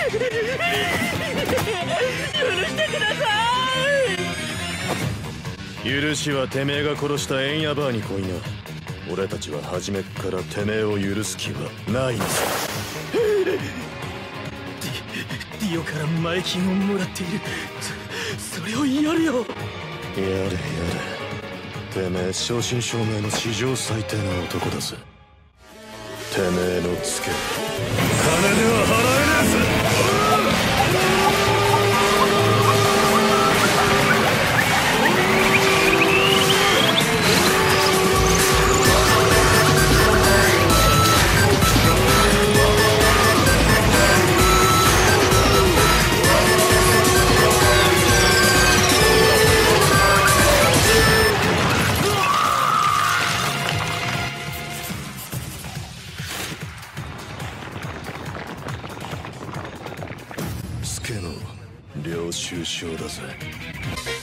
してください。許しはてめえが殺したエンヤバーに来いな。俺たちは初めっからてめえを許す気はないのさ。ディオから前金をもらっている。それをやるよ。やれやれ。てめえ正真正銘の史上最低な男だぜ。てめえのツケ金では払えねえぜ。ツケの領収書だぜ。